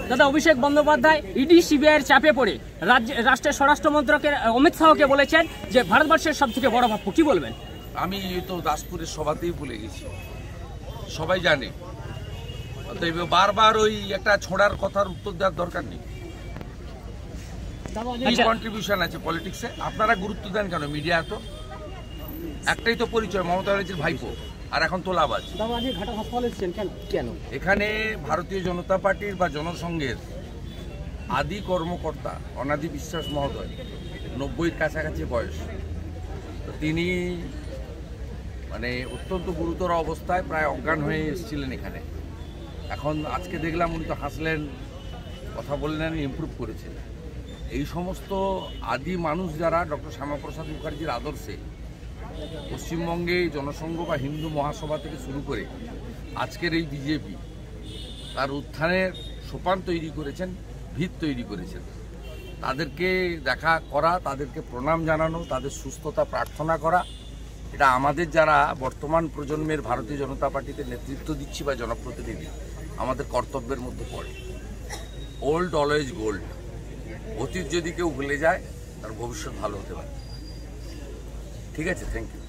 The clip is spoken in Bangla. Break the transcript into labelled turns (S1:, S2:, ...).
S1: দাদা, অভিষেক বন্দ্যোপাধ্যায় ইডি সিবিআইয়ের চাপে পড়ে রাষ্ট্রের স্বরাষ্ট্রমন্ত্রকের অমিত শাহকে বলেছেন যে ভারতবর্ষের সবথেকে বড় ভাপ্য, কি বলবেন?
S2: আমি তো দাসপুরের সভাতেই বলে গেছি, সবাই জানে। বারবার ওই একটা ছোড়ার কথার উত্তর দেওয়ার দরকার নেই। কন্ট্রিবিউশন আছে পলিটিক্সে, আপনারা গুরুত্ব দেন কেন? মিডিয়া তো একটাই তো পরিচয়, মমতা ব্যানার্জির ভাইপো, আর এখন তোলাবাজ। এখানে ভারতীয় জনতা পার্টির বা জনসংঘের আদি কর্মকর্তা অনাদি বিশ্বাস মহোদয়, 90-এর কাছাকাছি বয়স, তো তিনি মানে অত্যন্ত গুরুতর অবস্থায় প্রায় অজ্ঞান হয়ে এসেছিলেন এখানে। এখন আজকে দেখলাম উনি তো হাসলেন, কথা বললেন, ইমপ্রুভ করেছেন। এই সমস্ত আদি মানুষ যারা ডক্টর শ্যামাপ্রসাদ মুখার্জির আদর্শে পশ্চিমবঙ্গে জনসংঘ বা হিন্দু মহাসভা থেকে শুরু করে আজকের এই বিজেপি তার উত্থানের সোপান তৈরি করেছেন, ভিত তৈরি করেছেন, তাদেরকে দেখা করা, তাদেরকে প্রণাম জানানো, তাদের সুস্থতা প্রার্থনা করা, এটা আমাদের যারা বর্তমান প্রজন্মের ভারতীয় জনতা পার্টিতে নেতৃত্ব দিচ্ছি বা জনপ্রতিনিধি, আমাদের কর্তব্যের মধ্যে পড়ে। Old always gold. অতীত যদি কেউ ভুলে যায় তার ভবিষ্যৎ ভালো হতে পারে। ঠিক আছে, থ্যাংক ইউ।